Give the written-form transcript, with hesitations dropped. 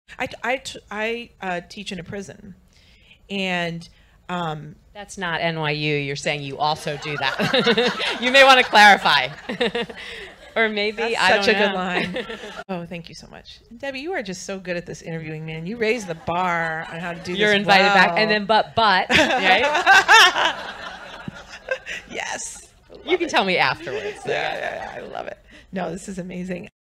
I teach in a prison, and that's not NYU. You're saying you also do that. You may want to clarify. Or maybe, that's I don't know. such a good line. Oh, thank you so much. Debbie, you are just so good at this interviewing, man. You raised the bar on how to do this. You're invited well. back, and then but, right? Yes. You can tell me afterwards. Yeah, I love it. No, this is amazing.